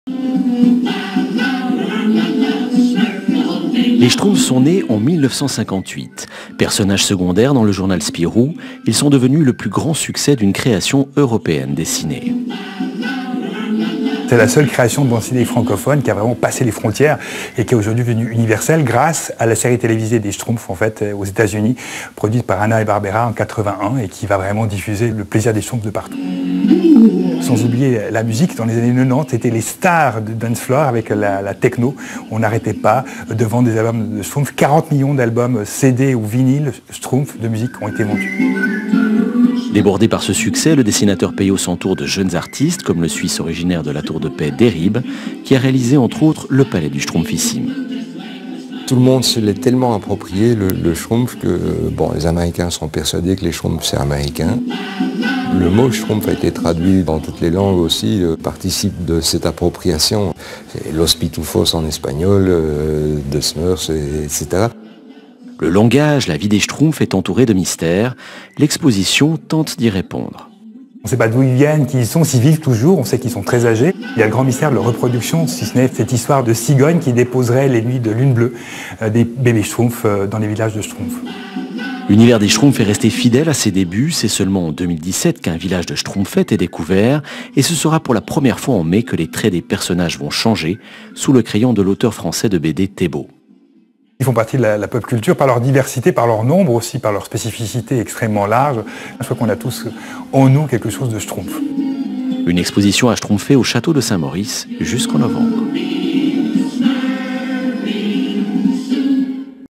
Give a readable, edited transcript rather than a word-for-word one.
Les Schtroumpfs sont nés en 1958. Personnages secondaires dans le journal Spirou, ils sont devenus le plus grand succès d'une création européenne dessinée. C'est la seule création de bande dessinée francophone qui a vraiment passé les frontières et qui est aujourd'hui devenue universelle grâce à la série télévisée des Schtroumpfs en fait aux États-Unis, produite par Hanna-Barbera en 81 et qui va vraiment diffuser le plaisir des Schtroumpfs de partout. Sans oublier la musique, dans les années 90, c'était les stars de dance floor avec la techno. On n'arrêtait pas devant des albums de Schtroumpfs. 40 millions d'albums CD ou vinyle Schtroumpfs de musique ont été vendus. Débordé par ce succès, le dessinateur Peyo s'entoure de jeunes artistes, comme le Suisse originaire de la Tour de Paix, Derib, qui a réalisé entre autres le Palais du Schtroumpfissime. Tout le monde se l'est tellement approprié, le Schtroumpf, que bon, les Américains sont persuadés que les Schtroumpfs c'est américain. Le mot Schtroumpf a été traduit dans toutes les langues aussi, participe de cette appropriation. Los Pitufos en espagnol, de Smurfs, etc. Le langage, la vie des Schtroumpfs est entouré de mystères. L'exposition tente d'y répondre. On ne sait pas d'où ils viennent, qui ils sont, s'ils vivent toujours, on sait qu'ils sont très âgés. Il y a le grand mystère de leur reproduction, si ce n'est cette histoire de cigognes qui déposeraient les nuits de lune bleue des bébés Schtroumpfs dans les villages de Schtroumpfs. L'univers des Schtroumpfs est resté fidèle à ses débuts. C'est seulement en 2017 qu'un village de Schtroumpfettes est découvert. Et ce sera pour la première fois en mai que les traits des personnages vont changer sous le crayon de l'auteur français de BD Thébault. Ils font partie de la pop culture par leur diversité, par leur nombre aussi, par leur spécificité extrêmement large. Je crois qu'on a tous en nous quelque chose de Schtroumpf. Une exposition à Schtroumpfer au château de Saint-Maurice jusqu'en novembre.